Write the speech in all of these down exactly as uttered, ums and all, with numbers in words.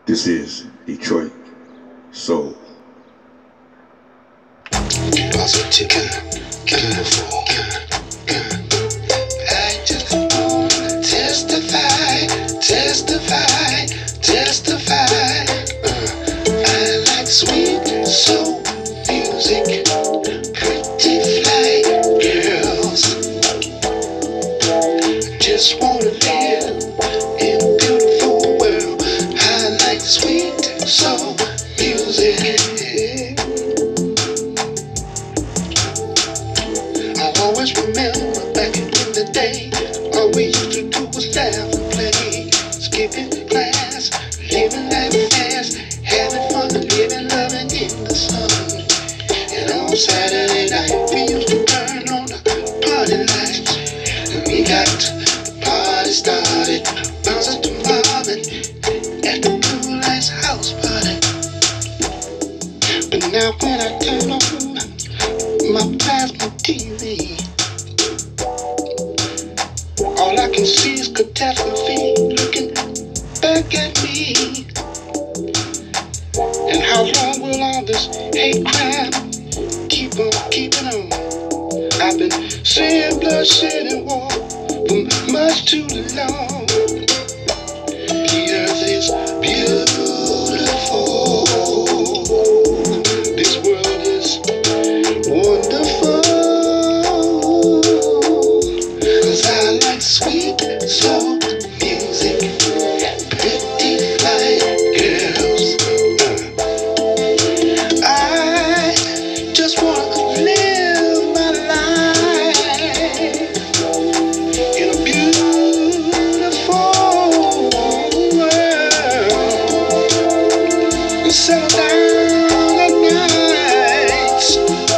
This is Detroit Soul. Positive, beautiful. I just wanna testify, testify, testify. Uh, I like sweet soul music, pretty fly girls. Just wanna live in a beautiful world. I like sweet soul music. I always remember back in the day, all we used to do was laugh and play, skipping class, living life fast, having fun, living, loving in the sun. And on Saturday night we used to turn on the party lights, and we got the party started, bouncing to Marvin at the Blue Lights house party. But now when I turn on my plasma T V, all I can see is catastrophe looking back at me. And how long will all this hate crime keep on keeping on? I've been seeing bloodshed and war for much too long. The earth is beautiful. This world is wonderful. 'Cause I like sweet soul music, pretty fly girls. Uh, I just wanna live my life in a beautiful world and settle down at nights,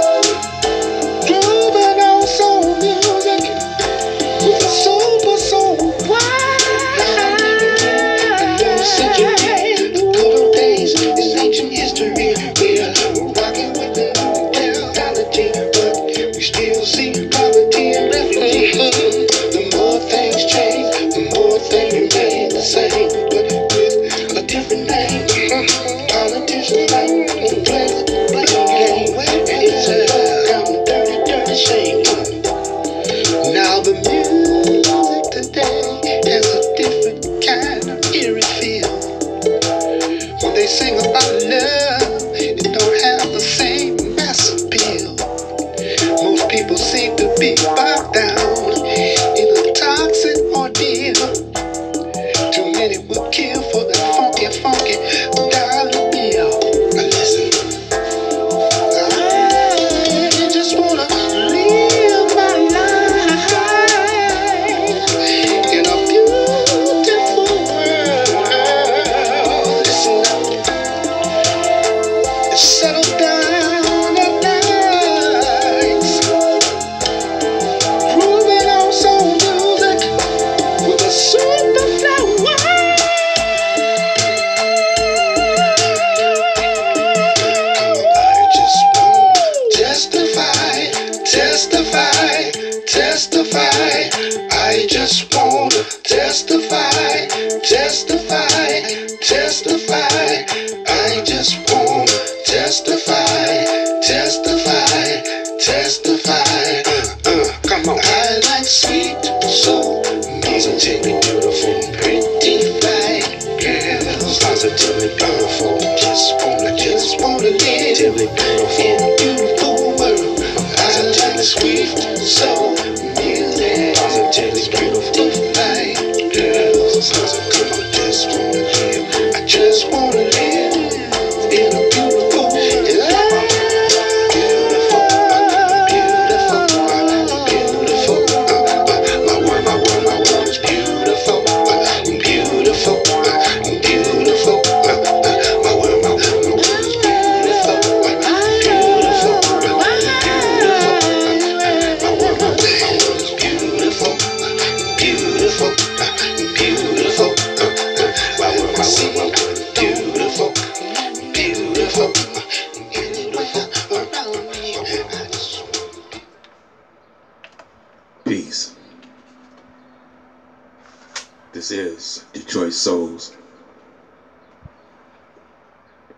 grooving on soul music with a super soul wine. Century, the good old days is ancient history. We are rocking with the new technology, but we still see poverty and refugee. The more things change, the more things remain the same, but with a different name. Politicians like to play the blame game. It's a kind of dirty, dirty shame. Now the music today has a different kind of eerie feel. When they sing about love, it don't have the same mass appeal. Most people seem to be bogged down in a toxic ordeal. Too many would kill for that funky, funky dollar bill. Now listen, I just wanna live my life in a beautiful world. Listen up, settle down at nights, grooving on soul music with a super flower. I just want to testify, testify, testify. I just want to testify, testify, testify. I just want to testify, testify, testify. Uh, uh, come on. I like sweet soul positively beautiful, pretty fly girls, positively beautiful. Just wanna, just wanna live positively beautiful in a beautiful world. I like sweet soul music, positively beautiful, fly girls. Come on, just wanna live. I just wanna live in a beautiful, life. Beautiful, beautiful, beautiful. My world, my world, my world is beautiful, beautiful, beautiful. My world, my world, my world is beautiful, beautiful, beautiful. My world, my world, my world is beautiful, beautiful, beautiful. My world, my world, my world is beautiful, beautiful, beautiful. Peace. This is Detroit Souls.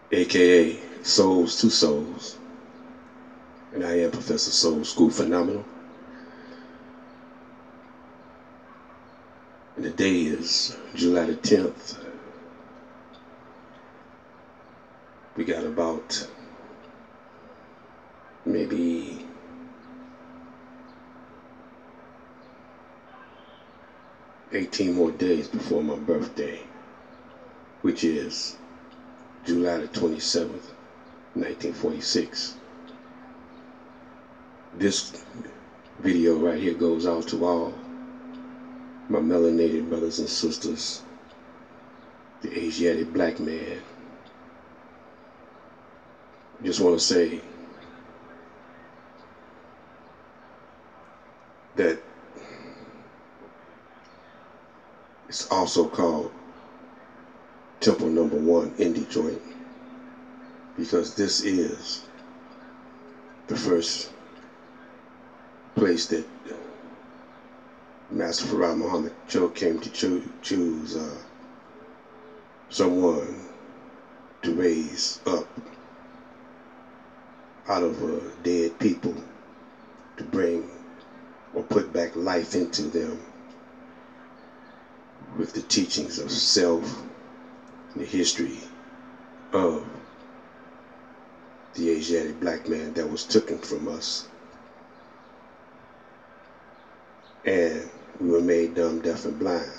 aka Souls to Souls, and I am Professor Soul School Phenomenal. And the day is July the tenth. We got about maybe eighteen more days before my birthday, which is July the twenty-seventh, nineteen forty-six. This video right here goes out to all my melanated brothers and sisters, the Asiatic black man. Just want to say that it's also called Temple Number One in Detroit, because this is the first place that Master Farad Muhammad Cho came to cho choose uh, someone to raise up out of uh, dead people, to bring or put back life into them with the teachings of self and the history of the Asiatic black man that was taken from us. And we were made dumb, deaf, and blind.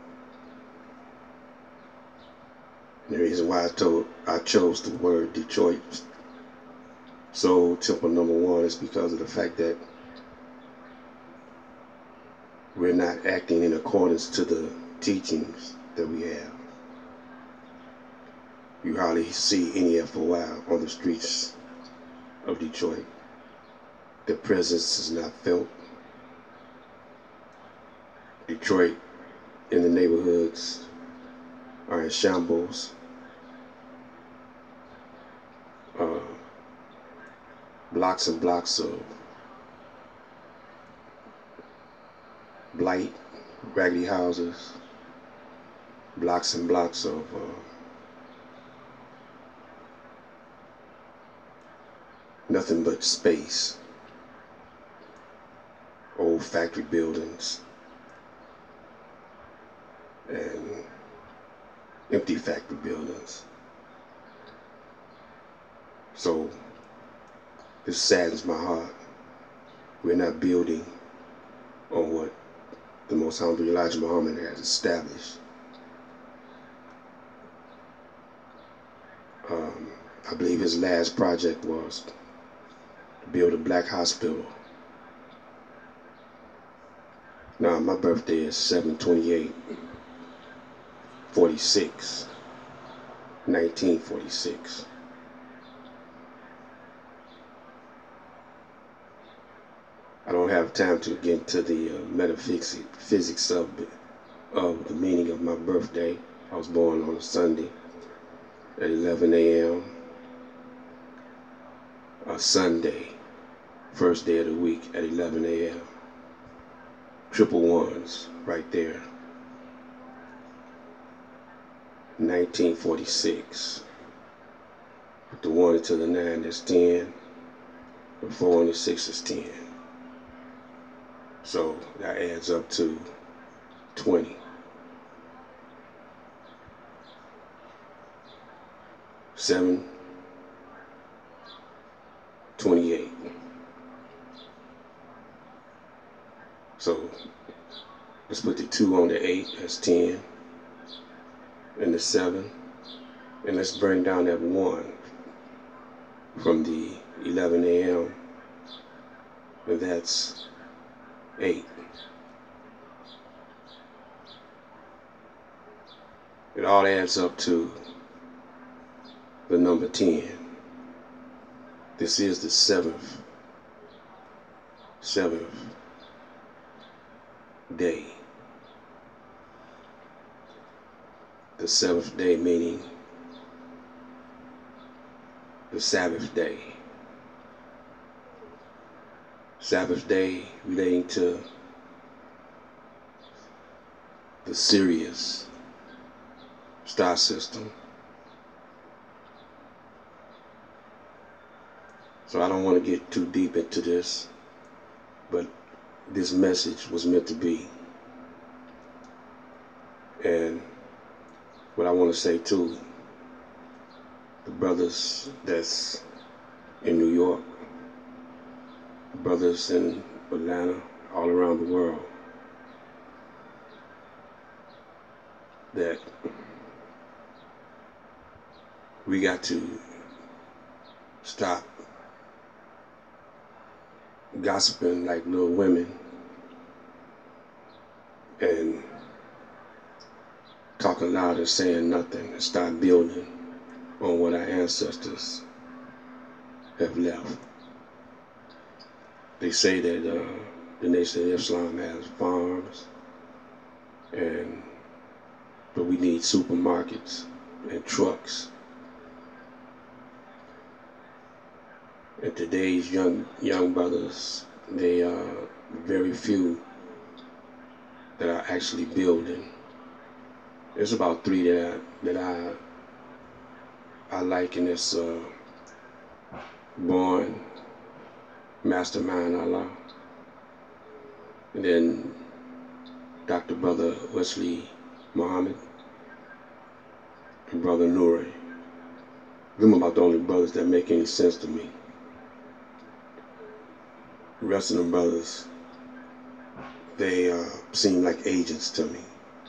And the reason why I told I chose the word Detroit Soul Temple Number One is because of the fact that we're not acting in accordance to the teachings that we have. You hardly see any F O I on the streets of Detroit. Their presence is not felt. Detroit in the neighborhoods are in shambles. Uh, blocks and blocks of blight, raggedy houses, blocks and blocks of uh, nothing but space, old factory buildings, and empty factory buildings. So this saddens my heart. We're not building on what the Most Honorable Elijah Muhammad has established. Um, I believe his last project was to build a black hospital. Now my birthday is seven twenty-eight forty-six, nineteen forty-six. I don't have time to get into the uh, metaphysics physics of, of the meaning of my birthday. I was born on a Sunday at eleven A M A Sunday, first day of the week at eleven A M Triple ones right there. nineteen forty-six. With the one into the nine, that's ten. The four and the six is ten. So that adds up to twenty. seven, twenty-eight. So let's put the two on the eight, that's ten. And the seven. And let's bring down that one from the eleven A M And that's eight. It all adds up to the number ten. This is the seventh, seventh day. The seventh day meaning the Sabbath day. Sabbath day relating to the Sirius star system. So I don't want to get too deep into this, but this message was meant to be. And what I want to say too, the brothers that's in New York, brothers in Atlanta, all around the world, that we got to stop gossiping like little women and talking loud and saying nothing, and start building on what our ancestors have left. They say that uh, the Nation of Islam has farms, and but we need supermarkets and trucks. And today's young young brothers, they are very few that are actually building. There's about three that I, that I I like in this uh, Born, Mastermind Allah, and then Doctor Brother Wesley Muhammad and Brother Nuri. Them about the only brothers that make any sense to me. The rest of them brothers, they uh, seem like agents to me.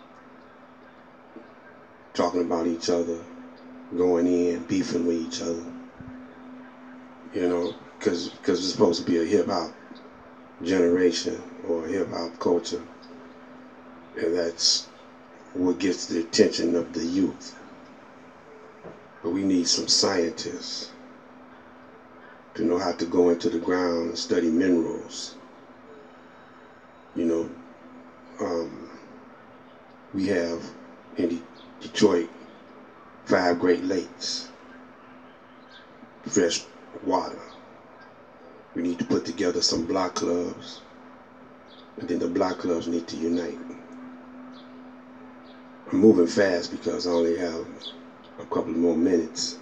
Talking about each other, going in, beefing with each other. You know, because because it's supposed to be a hip-hop generation or a hip-hop culture. And that's what gets the attention of the youth. But we need some scientists to know how to go into the ground and study minerals. You know, um, we have in De- Detroit five Great Lakes, fresh water. We need to put together some block clubs, and then the block clubs need to unite. I'm moving fast because I only have a couple more minutes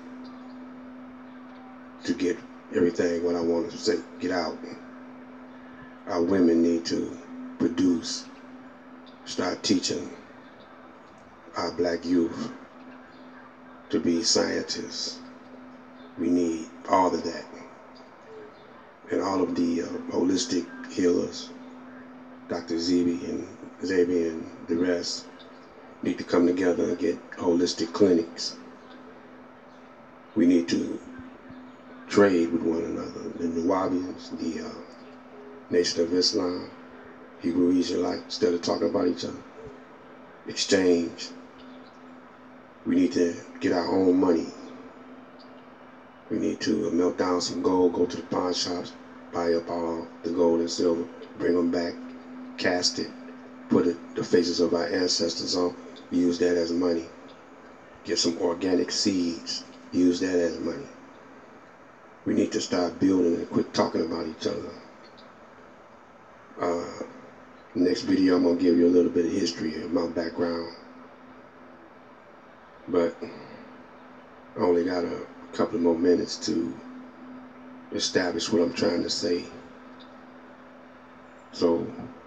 to get everything what I want to say, get out. Our women need to produce, start teaching our black youth to be scientists. We need all of that. And all of the uh, holistic healers, Doctor Zebi and Zebi and the rest, need to come together and get holistic clinics. We need to trade with one another. The Nuwabians, the uh, Nation of Islam, Hebrew Israelites, instead of talking about each other, exchange. We need to get our own money. We need to melt down some gold, go to the pawn shops, buy up all the gold and silver, bring them back, cast it, put it, the faces of our ancestors on, use that as money. Get some organic seeds, use that as money. We need to start building and quit talking about each other. Uh, next video, I'm going to give you a little bit of history of my background. But I only got a couple of more minutes to establish what I'm trying to say. So,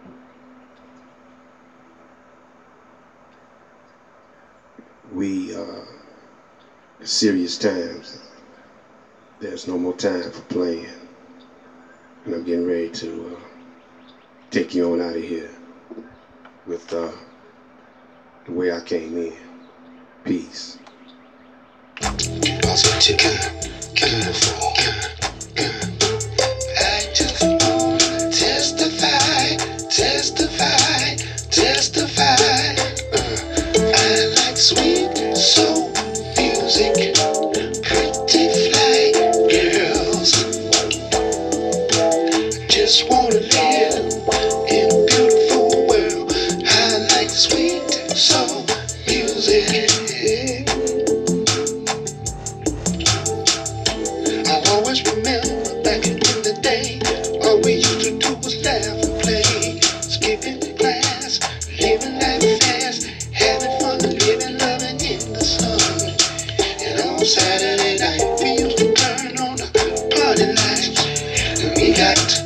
we, uh, serious times. There's no more time for playing. And I'm getting ready to uh, take you on out of here with uh, the way I came in. Peace. Positive, beautiful. I just wanna testify, testify, testify. Uh, I like sweet soul music, pretty fly girls. Just wanna live in a beautiful world. I like sweet soul music. I always remember back in the day, all we used to do was laugh and play, skipping class, living life fast, having fun, living, loving in the sun. And on Saturday night, we used to turn on the party lights. that.